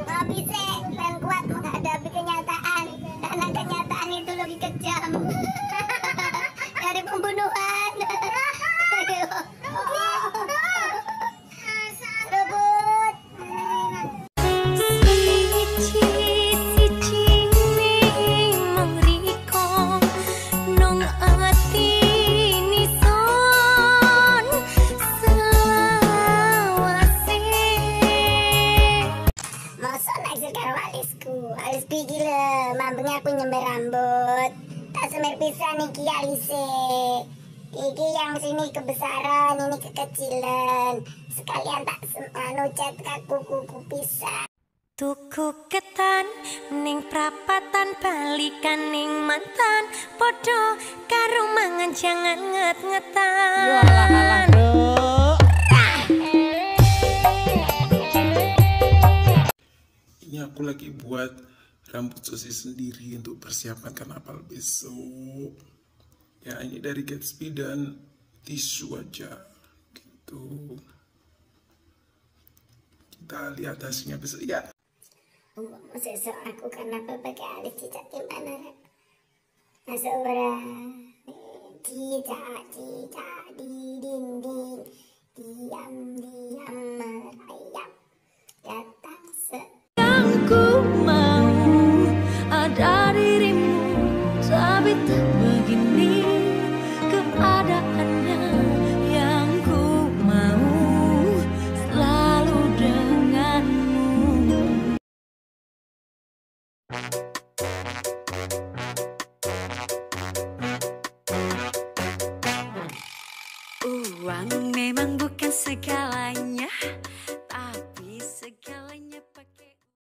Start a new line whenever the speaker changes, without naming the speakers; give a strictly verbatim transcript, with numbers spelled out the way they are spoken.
Mau bisa dan kuat menghadapi kenyataan, karena kenyataan itu lebih kejam dari pembunuhan. Rebut. Alis pergi le, mampunya aku nyember rambut. Tak semer pisan nih kialise. Iki yang sini kebesaran, ini kekecilan. Sekalian tak semanu cat kaku kuku pisah.
Tuku ketan ning prapatan balikan ning mantan podo karo mangan jangan nget-ngetan.
Walah alah bro.
Ini aku lagi buat rambut sosis sendiri untuk persiapan karnaval besok. Ya ini dari Gatsby dan tisu aja gitu. Kita lihat hasilnya besok ya.
Sesok aku karnaval pakai alis cicak gimana? Masuk orang cicak cicak di dinding diam diam merayap datang se.
Ku mau ada dirimu, tapi tak begini keadaannya. Yang ku mau selalu denganmu. Uang memang bukan segala